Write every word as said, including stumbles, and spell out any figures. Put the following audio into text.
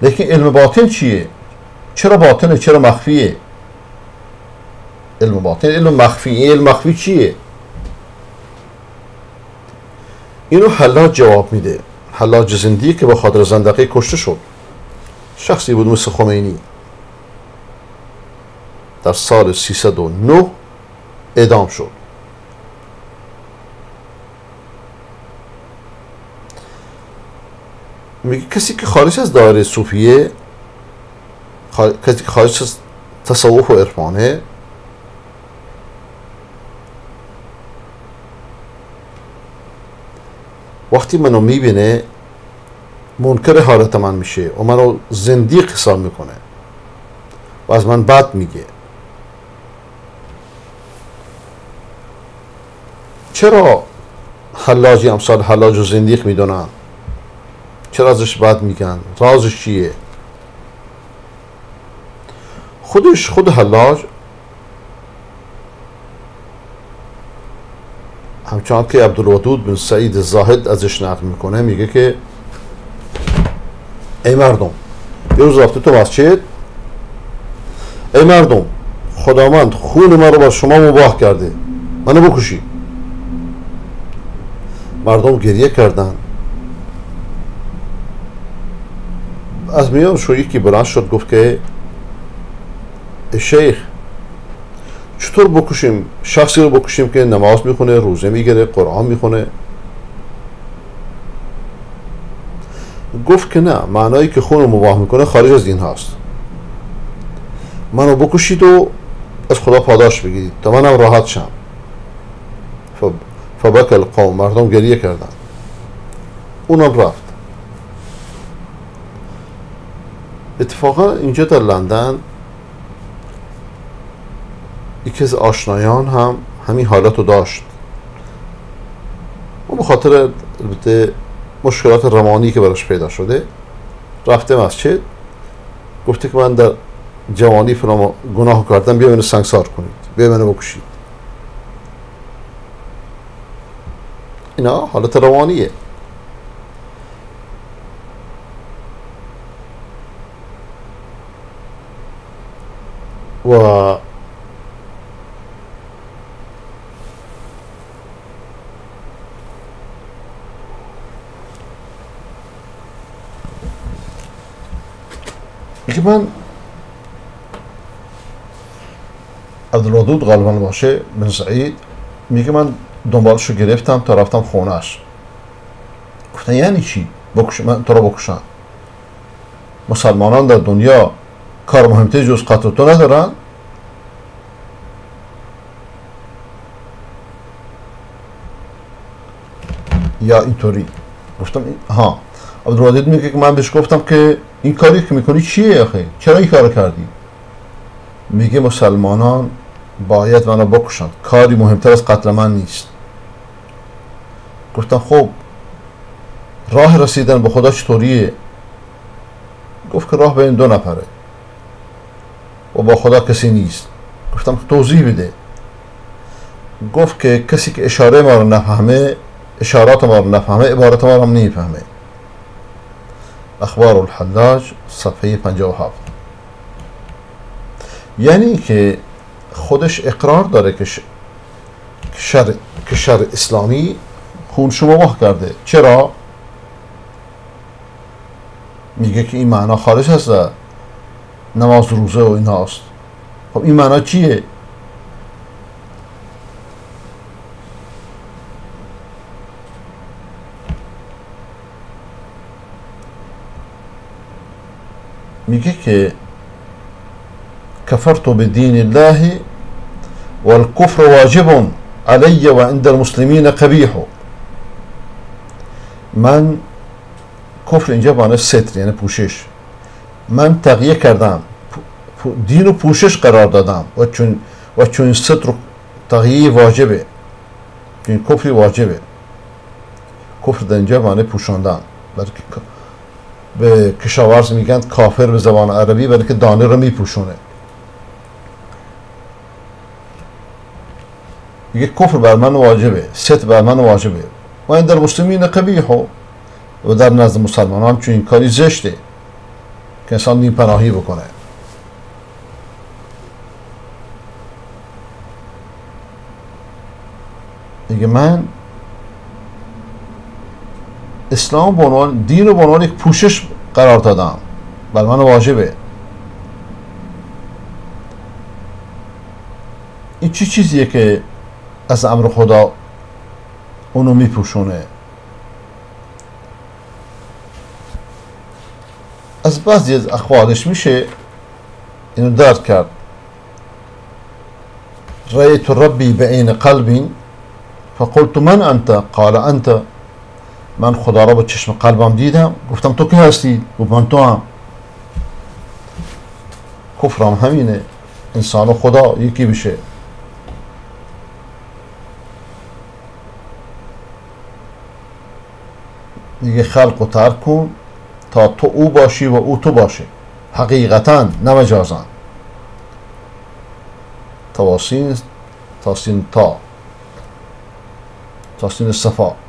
لیکن علم باطن چیه؟ چرا باطنه؟ چرا مخفیه؟ علم باطن علم مخفی. این علم مخفی چیه؟ اینو حلاج جواب میده. حلاج زندی که با خاطر زندقه کشته شد، شخصی بود مثل خمینی، در سال سیصد و نه اعدام شد. میگه کسی که خارج از دایره صوفیه، کسی که خارج از تصوف و عرفانه، وقتی منو میبینه منکر حالت من میشه و منو زندیق حساب میکنه و از من بد میگه. چرا حلاجی امثال حلاج و زندیق میدونن؟ چرا ازش بد میگن؟ رازش چیه؟ خودش خود حلاج همچنان که عبدالودود بن سعید زاهد ازش نقل میکنه، میگه که ای مردم، یه روز رفته تو مسجد، ای مردم، خداوند خون من رو بر شما مباح کرده، منو بکشی. مردم گریه کردن. از میان شو یکی بلند شد گفت که ای شیخ، چطور بکشیم شخصی رو بکشیم که نماز میخونه، روزه میگیره، قرآن میخونه؟ گفت که نه، معنایی که خون رو مباح میکنه خارج از دین هاست. منو بکشید و از خدا پاداش بگیرید تا منم راحت شم. فبک القوم، مردم گریه کردن. اونم رفت. اتفاقا اینجا در لندن یکی از آشنایان هم همین حالت رو داشت. اون به خاطر مشکلات روانی که براش پیدا شده رفته مسجد، گفته که من در جوانی فلان گناه کردم، بیا منو سنگسار کنید، بیا منو بکشید. اینا حالت روانیه. و میگه من عبدالودود غالبا باشه بن سعید، میگه من دنبالشو گرفتم تا رفتم خونهش. گفتن یعنی چی؟ بکش من تو رو بکشم؟ مسلمانان در دنیا کار مهمتر جز قتل تو ندارن؟ یا اینطوری؟ گفتم ها. عبدالودود میگه که من بهش گفتم که این کاری که میکنی چیه آخه؟ چرا این کار کردی؟ میگه مسلمانان باید منو بکشن، کاری مهمتر از قتل من نیست. گفتم خب راه رسیدن به خدا چطوریه؟ گفت که راه بین دو نفره و با خدا کسی نیست. گفتم توضیح بده. گفت که کسی که اشاره ما رو نفهمه، اشارات ما رو نفهمه، عبارت ما رو هم نمیفهمه. اخبار الحلاج صفحه پنجاه و هفت. یعنی که خودش اقرار داره که شر که شر اسلامی خونشو مباح کرده. چرا؟ میگه که این معنا خارج از نماز روزه و ایناست. خب این معنا چیه؟ میگه که کفرت بدین الله والکفر واجب علی و عند المسلمین قبیح. من کفر اینجا معنی ستر یعنی پوشش، من تغییر کردم، دین و پوشش قرار دادم و چون و چون ستر و تغییر واجبه، چون کفر واجبه. کفر در اینجا معنی پوشاندن. بلکه به کشاورز میگن کافر به زبان عربی، بلکه دانه رو میپوشونه. میگه کفر بر من واجبه، ستر بر من واجبه و این در مسلمین قبیح، و در نزد مسلمان هم چون این کاری زشته. که انسان دین پناهی بکنه. دیگه من اسلام به عنوان دین رو به عنوان یک پوشش قرار دادم، بر من واجبه. این چی چیزیه که از امر خدا اونو میپوشونه؟ از بعضی از اقوالش میشه اینو درک کرد. رأیت ربی بعین قلبی فقلت من انت قال انت. من خدا را با چشم قلبم دیدم، گفتم تو کی هستی؟ گفت من تو هم. کفرم همینه، انسان و خدا یکی بشه. دیگه خلق و ترک کن تا تو او باشی و او تو باشه، حقیقتا نه مجازا. تواسین تاسین تا تاسین صفا.